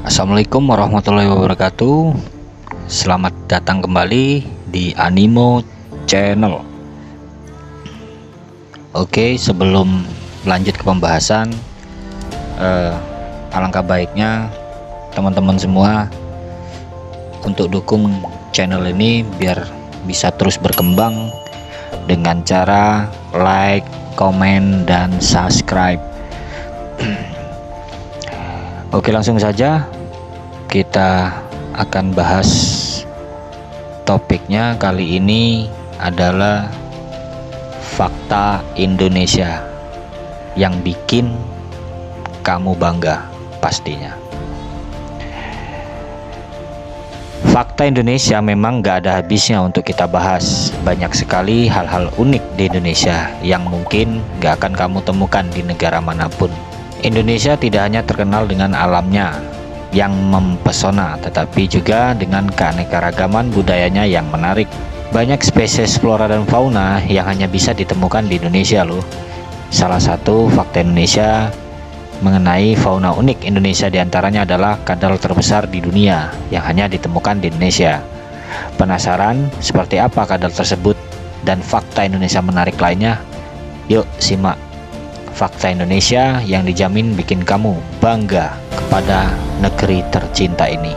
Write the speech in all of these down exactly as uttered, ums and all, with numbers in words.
Assalamualaikum warahmatullahi wabarakatuh. Selamat datang kembali di Animo Channel. Oke, sebelum lanjut ke pembahasan, eh, alangkah baiknya teman-teman semua untuk dukung channel ini biar bisa terus berkembang dengan cara like, komen, dan subscribe. Oke, langsung saja kita akan bahas topiknya. Kali ini adalah fakta Indonesia yang bikin kamu bangga pastinya. Fakta Indonesia memang gak ada habisnya untuk kita bahas. Banyak sekali hal-hal unik di Indonesia yang mungkin gak akan kamu temukan di negara manapun. Indonesia tidak hanya terkenal dengan alamnya yang mempesona, tetapi juga dengan keanekaragaman budayanya yang menarik. Banyak spesies flora dan fauna yang hanya bisa ditemukan di Indonesia loh. Salah satu fakta Indonesia mengenai fauna unik Indonesia diantaranya adalah kadal terbesar di dunia yang hanya ditemukan di Indonesia. Penasaran seperti apa kadal tersebut dan fakta Indonesia menarik lainnya? Yuk simak fakta Indonesia yang dijamin bikin kamu bangga kepada negeri tercinta ini.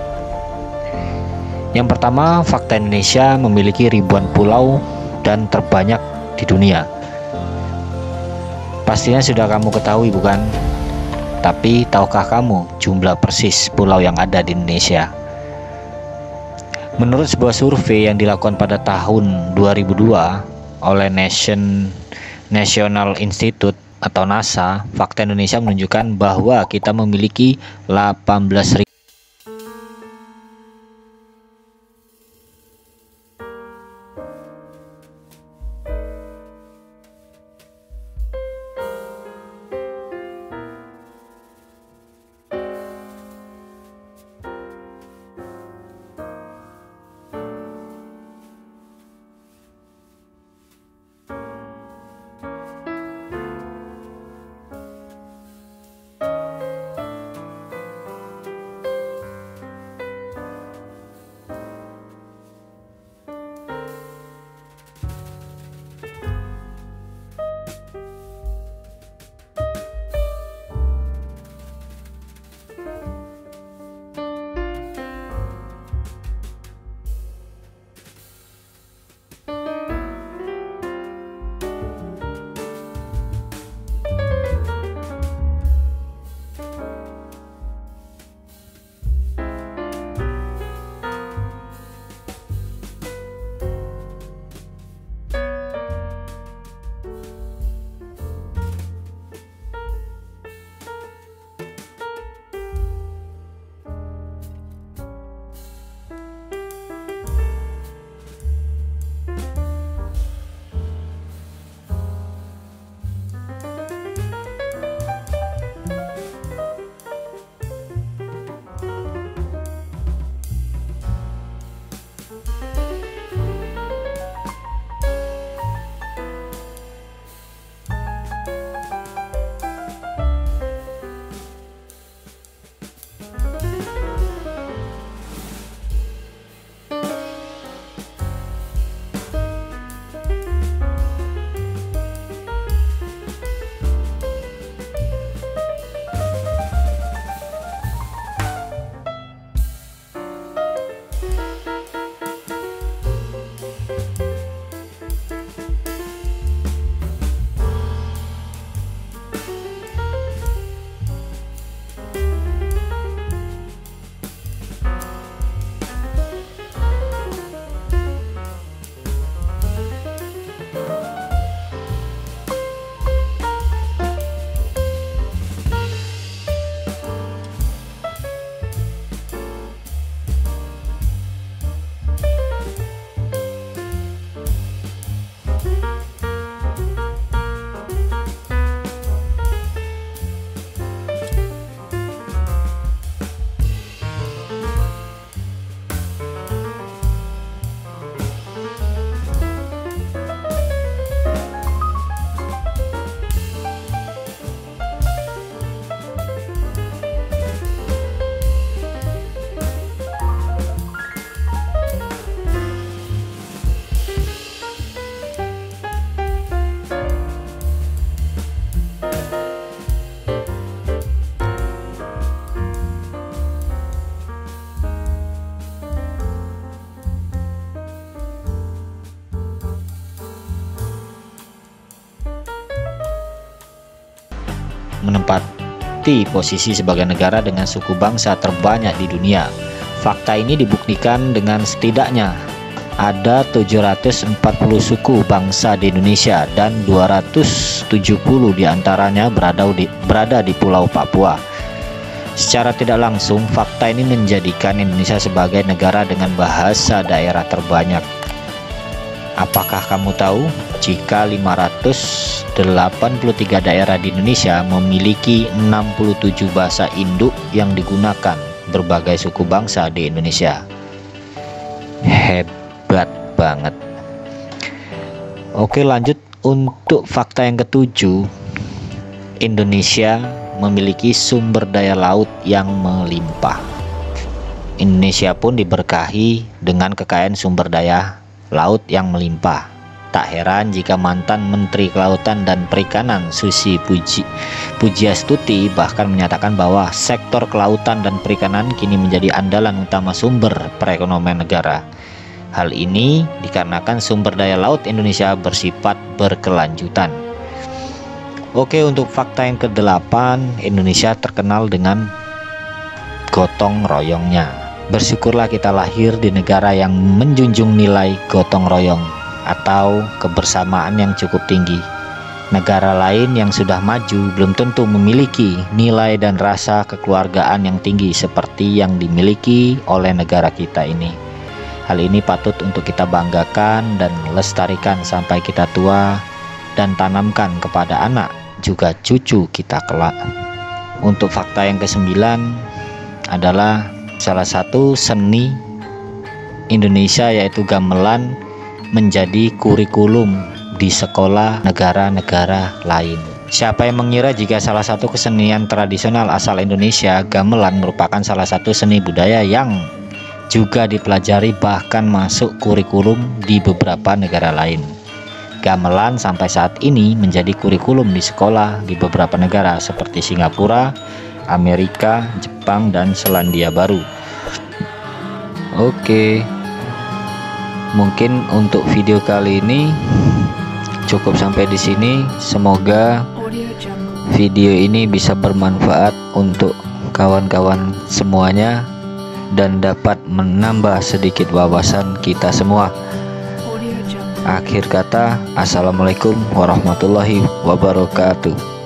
Yang pertama, fakta Indonesia memiliki ribuan pulau dan terbanyak di dunia. Pastinya sudah kamu ketahui bukan? Tapi tahukah kamu jumlah persis pulau yang ada di Indonesia? Menurut sebuah survei yang dilakukan pada tahun dua ribu dua oleh Nation National Institute atau NASA, fakta Indonesia menunjukkan bahwa kita memiliki delapan belas ribu menempati posisi sebagai negara dengan suku bangsa terbanyak di dunia. Fakta ini dibuktikan dengan setidaknya ada tujuh ratus empat puluh suku bangsa di Indonesia dan dua ratus tujuh puluh diantaranya berada di, berada di Pulau Papua. Secara tidak langsung, fakta ini menjadikan Indonesia sebagai negara dengan bahasa daerah terbanyak. Apakah kamu tahu jika lima ratus delapan puluh tiga daerah di Indonesia memiliki enam puluh tujuh bahasa induk yang digunakan berbagai suku bangsa di Indonesia? Hebat banget. Oke, lanjut untuk fakta yang ketujuh. Indonesia memiliki sumber daya laut yang melimpah. Indonesia pun diberkahi dengan kekayaan sumber daya laut yang melimpah. Tak heran jika mantan Menteri Kelautan dan Perikanan Susi Puji, Pujiastuti bahkan menyatakan bahwa sektor kelautan dan perikanan kini menjadi andalan utama sumber perekonomian negara. Hal ini dikarenakan sumber daya laut Indonesia bersifat berkelanjutan. Oke, untuk fakta yang kedelapan, Indonesia terkenal dengan gotong royongnya. Bersyukurlah kita lahir di negara yang menjunjung nilai gotong royong atau kebersamaan yang cukup tinggi. Negara lain yang sudah maju belum tentu memiliki nilai dan rasa kekeluargaan yang tinggi seperti yang dimiliki oleh negara kita ini. Hal ini patut untuk kita banggakan dan lestarikan sampai kita tua dan tanamkan kepada anak juga cucu kita kelak. Untuk fakta yang kesembilan adalah salah satu seni Indonesia yaitu gamelan menjadi kurikulum di sekolah negara-negara lain. Siapa yang mengira jika salah satu kesenian tradisional asal Indonesia, gamelan, merupakan salah satu seni budaya yang juga dipelajari bahkan masuk kurikulum di beberapa negara lain. Gamelan sampai saat ini menjadi kurikulum di sekolah di beberapa negara seperti Singapura, Amerika, Jepang, dan Selandia Baru. Oke, mungkin untuk video kali ini cukup sampai di sini. Semoga video ini bisa bermanfaat untuk kawan-kawan semuanya dan dapat menambah sedikit wawasan kita semua. Akhir kata, assalamualaikum warahmatullahi wabarakatuh.